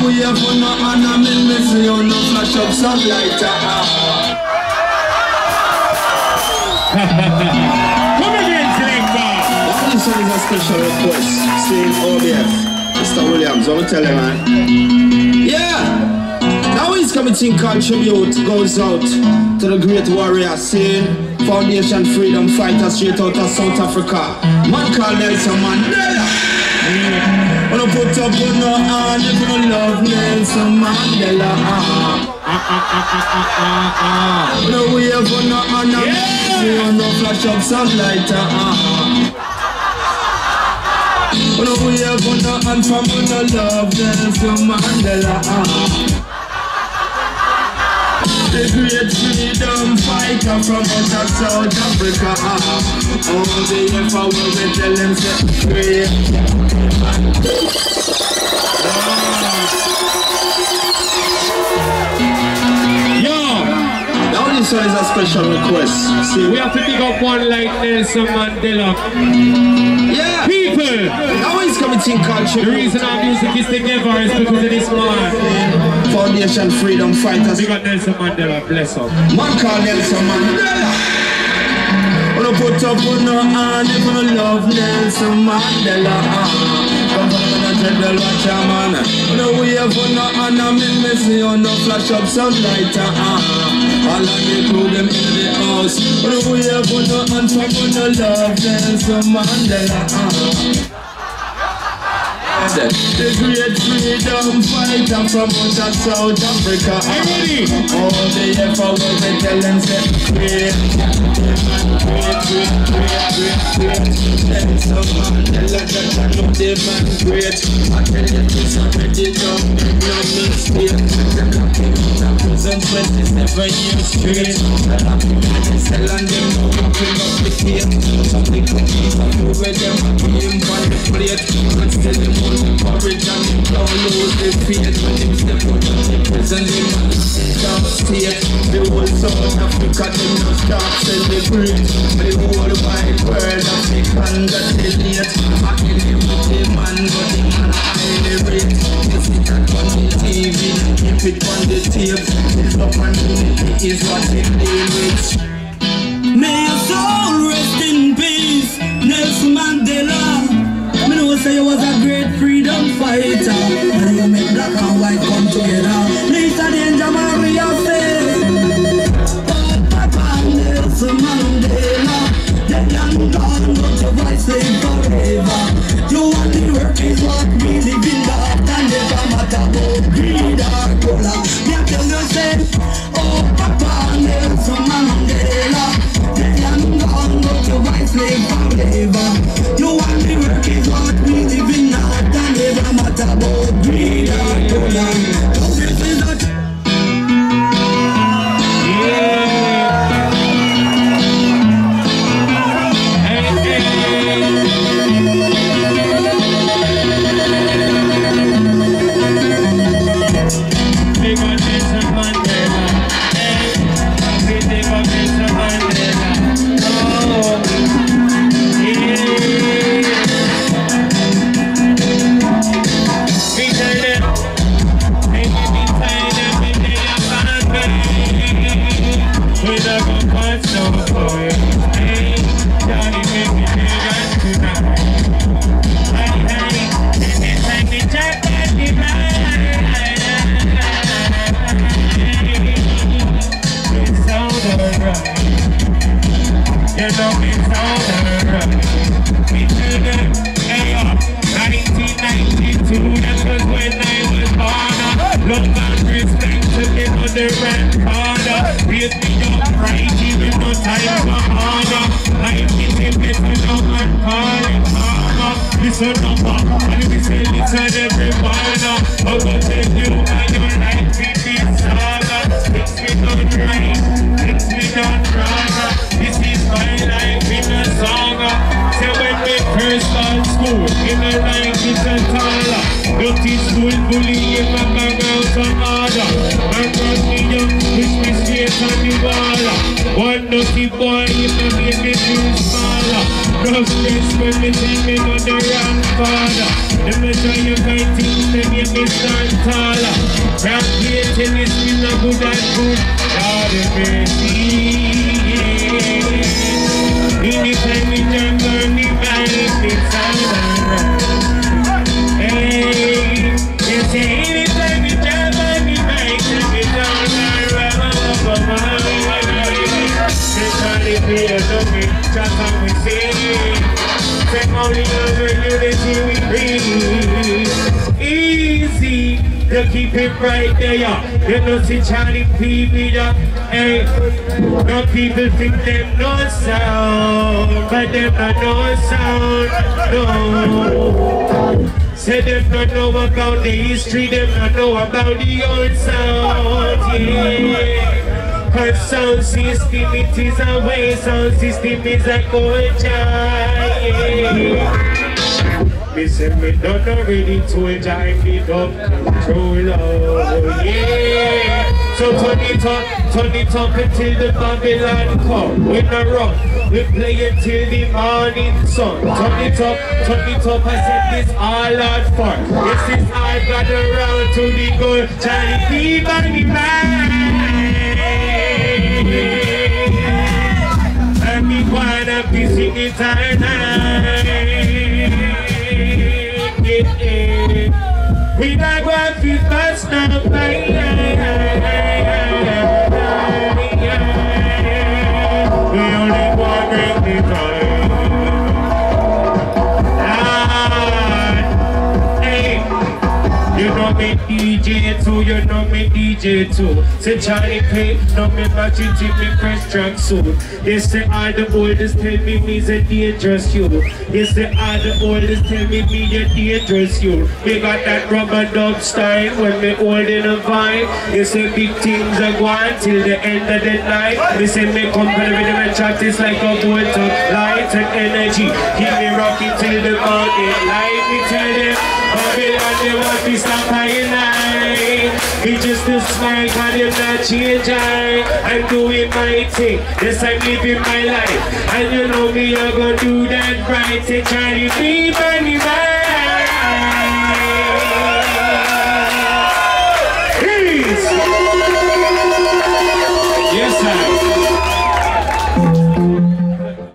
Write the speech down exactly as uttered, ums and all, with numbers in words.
know we have fun and I'm in me see you no flash up sunlight. Come again, selector. This one is a special request. Saying O B F, Mister Williams, what we tell you, man? Yeah! Now his committee contribute goes out to the great warrior scene, Foundation Freedom Fighter straight out of South Africa. Man called Nelson Mandela. Wanna put up on no hand if you don't love Nelson Mandela. Wanna wave on no hand and you no flash up sunlight. Wanna wave on no hand from you no love Nelson Mandela. The great freedom fighter from out of South Africa. Oh, the F I will be telling them great. Yo! Now this one is a special request. See, we have to pick up one like Nelson Mandela. Yeah! People! Now he's coming to culture. The reason our music is together is because of this man. Foundation Freedom Fighters. We got Nelson Mandela, bless up. Man called Nelson Mandela. Wanna put up on no hand if you love Nelson Mandela. Come from the dreadful watch a man. Wanna wave on no hand and me me see on no flash up sunlight. All of the crew them in the house. Wanna wave on no hand from you no love Nelson Mandela. The great freedom fighter from out of South Africa. Oh, the F I will be telling them great, great, great, great, great, great. Nelson Mandela, that I know the man great. I tell you this already done, no mistake. Them locking out of prison twenty-seven years straight. The locking out of cell and them open up the gate. Some people keep on moving them and game on the plate. But still them on the courage and them don't lose their faith. When them step out of the prison, them on the down state. The whole South Africa, them no stop celebrate. The whole wide world of the congratulate. I can live with the man, but the man highly rate. You see that on the T V, keep it on the tape. The love and unity is what they deal with. May your soul rest in peace, Nelson Mandela. Me know say you was a great freedom fighter, and you make black and white come together. Lisa Danger Maria say, oh Papa Nelson Mandela, the young God got your voice sing forever. You want the work is what we live in that, and never matter about greed or color. Me tell you say, oh Papa Nelson Mandela, the young God got your voice sing forever. You want the work is what we live in that, and never matter about greed or color. Don't you see that? One dirty boy, you can make me feel smaller. No stress when me tell me no the wrong father. Let me try you kind things to make me stand taller. Can't play tennis with no good and good. Lord have mercy. Anytime we jump on the vibe, it's alright. Hey, you say anytime we jump on the vibe, it's alright. It's only clear to me, just how we say. Say only over unity we breathe. Easy to keep it right there. You know, see Charlie P B up. Hey, no people think them no sound, but them not no sound, no. Say them not know about the history, them not know about the old sound, yeah. Cause sound system, it is a way, sound system is a culture, yeah. Me say me done already to enjoy me done control, oh yeah. So turn it up, turn it up until the Babylon come. We no run, we play it till the morning sun. Turn it up, turn it up, I said this all out for. This is all got around to the goal. Charlie P on the mind. And me wanna be singing all night. We not going to be fast now, we only want to bring the time. You know me D J too, you know me D J too. Say Charlie P, know me match it in me fresh track suit. They say all the oldest tell me me's a dangerous you. They say all the oldest tell me me a dangerous you. We got that rubber dub style when me holding a vibe. They say big things are going till the end of the night. They say me come for the rhythm and chat is like a bolt of light and energy. Keep me rocking till the morning light. Me tell them Babylon they want to stop high night. It's just a smile, cause you're not changing. I'm doing my thing, yes I'm living my life. And you know me, I'm gonna do that right. Say Charlie P, Bunny,